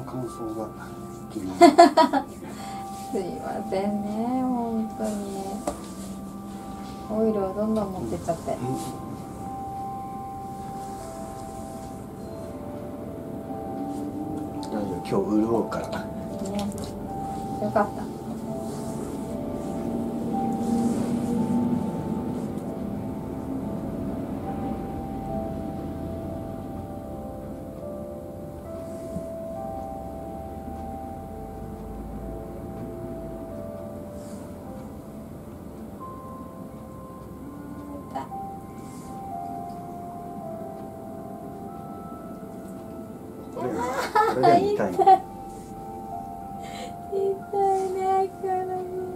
感想が気になる。 すいませんね、本当に。オイルをどんどん持ってっちゃって。 大丈夫、今日潤うから。 ね、よかった。 これが痛い。 痛いね、体に。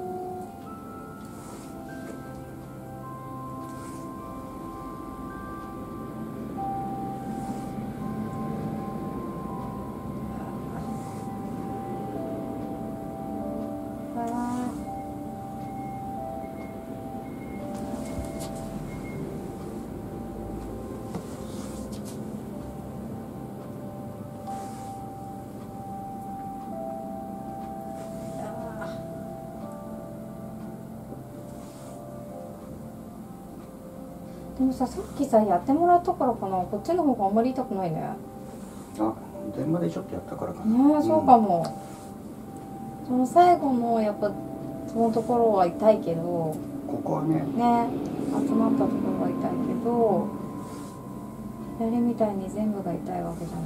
でもさ、さっきさやってもらったからかな、こっちの方があんまり痛くないね。 あ、電話でちょっとやったからかな。 ね、そうかも。その最後のやっぱそのところは痛いけど、 ここはね、 集まったところは痛いけど、左みたいに全部が痛いわけじゃない。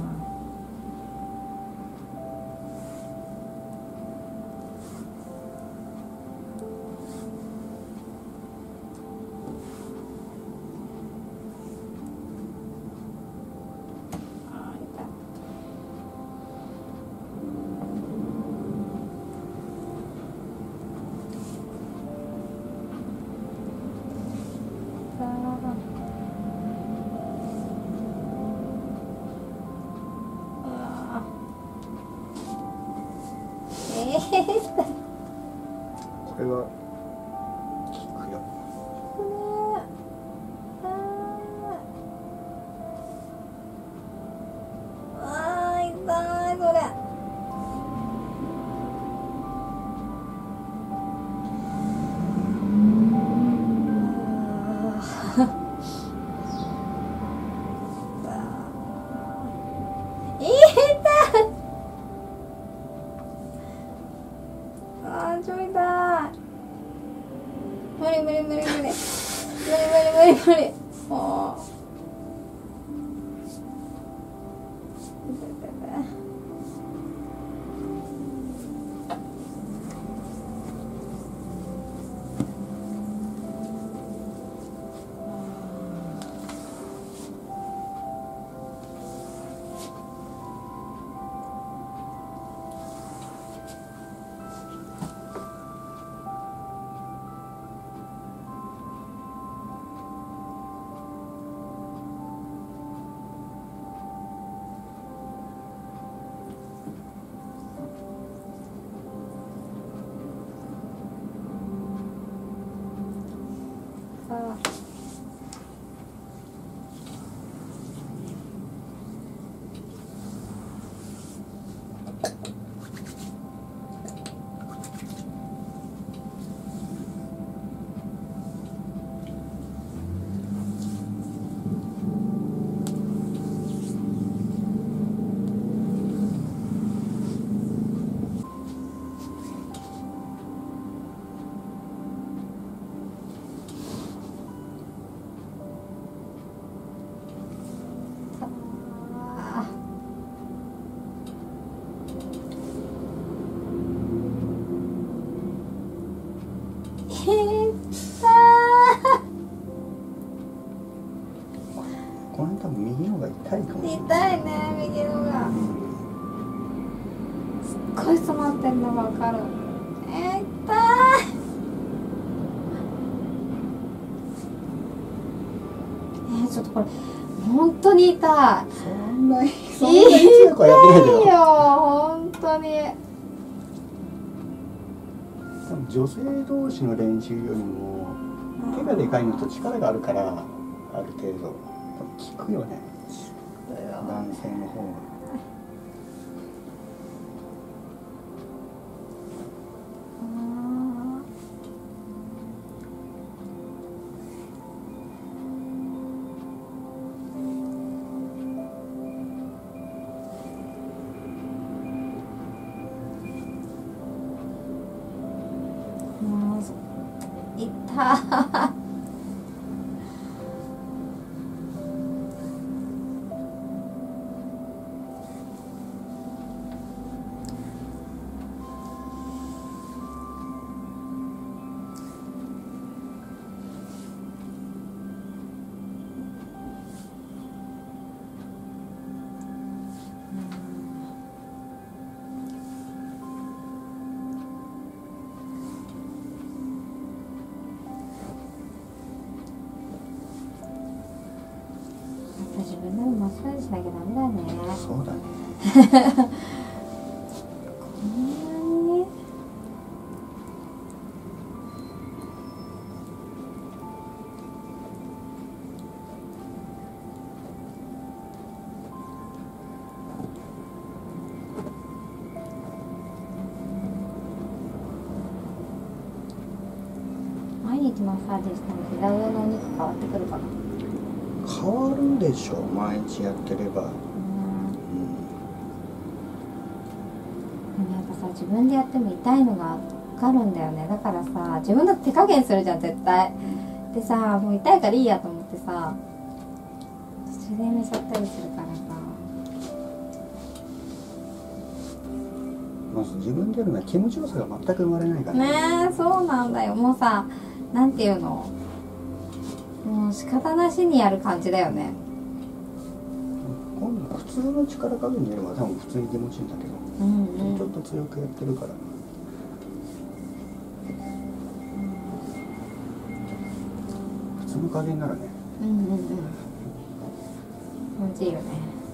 これは効くよ。 痛いそれ。超痛い。無理無理無理無理無理無理無理無理。もうこの多分右の方が痛いかもしれない。 痛いね、右のが。すっごい詰まってんのがわかる。痛い。ちょっとこれ本当に痛い。 そんなに強くはやってないけど。 痛いよ、本当に。 多分女性同士の練習よりも手がでかいのと力があるから、ある程度効くよね、男性の方が。 は自分でもマッサージしなきゃダメだね。 そうだね。 こんなに毎日マッサージしたら膝上のお肉変わってくるかな。 変わるでしょ、毎日やってれば。 でもやっぱさ、自分でやっても痛いのが分かるんだよね。だからさ、自分だって手加減するじゃん絶対。でさ、もう痛いからいいやと思ってさ、途中でやめちゃったりするからさ。 まず自分でやるのは気持ちよさが全く生まれないからねえ、そうなんだよ。もうさ、なんていうの、もう仕方なしにやる感じだよね。 今度普通の力加減でやれば多分普通に気持ちいいんだけど、 うんうん、 ちょっと強くやってるから、普通の加減ならね。 うんうんうん、気持ちいいよね。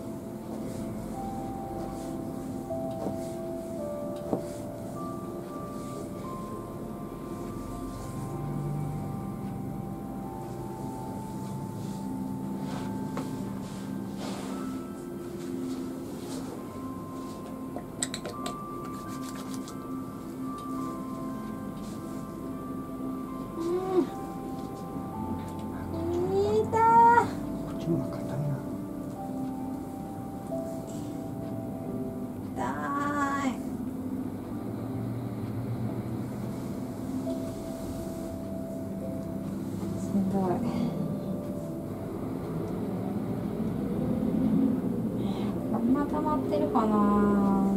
あんま溜まってるかな。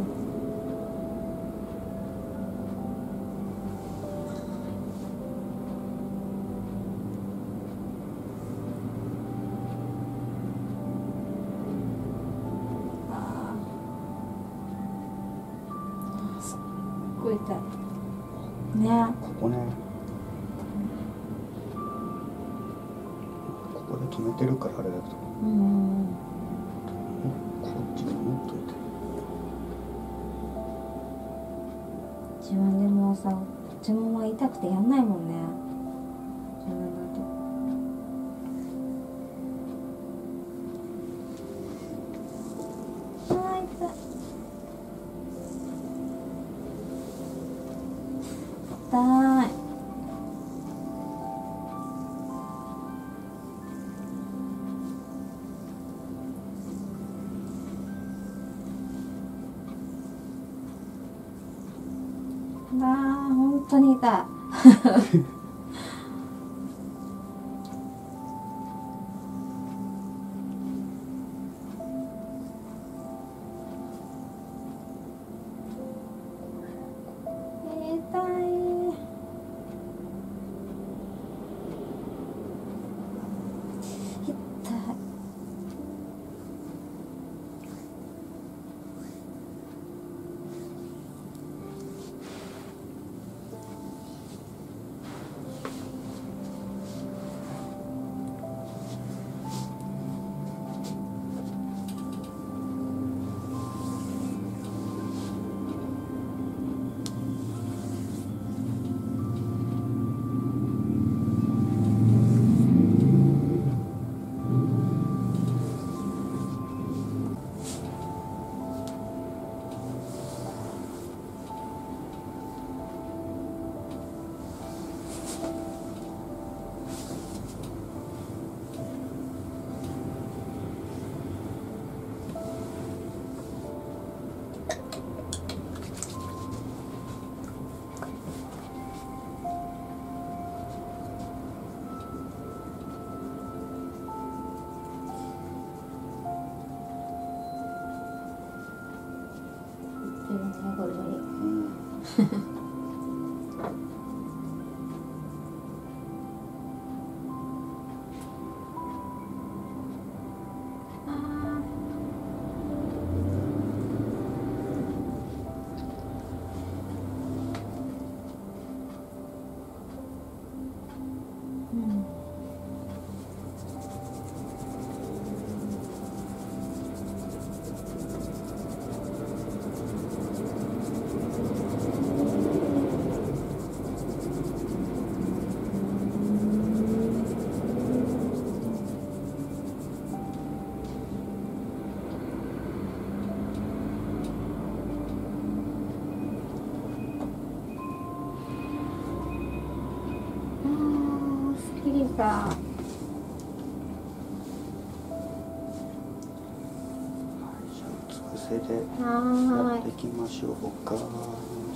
すっごい痛いね。 ここね、ここで決めてるからあれだけど、 うん、 こっちがもっと痛い。 自分でもさ、こっちも痛くてやんないもんね、自分だと。あー痛い。痛い。本当に痛い。 だねゴリゴリ。 うんすっきりした。 はい、じゃあうつ伏せでやっていきましょうか。